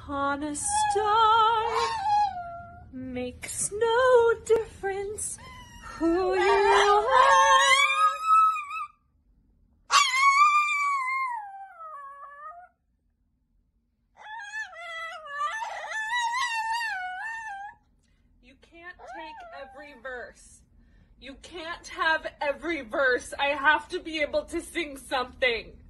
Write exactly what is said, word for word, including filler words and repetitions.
upon a star. Makes no difference who you are. You can't take every verse. You can't have every verse. I have to be able to sing something.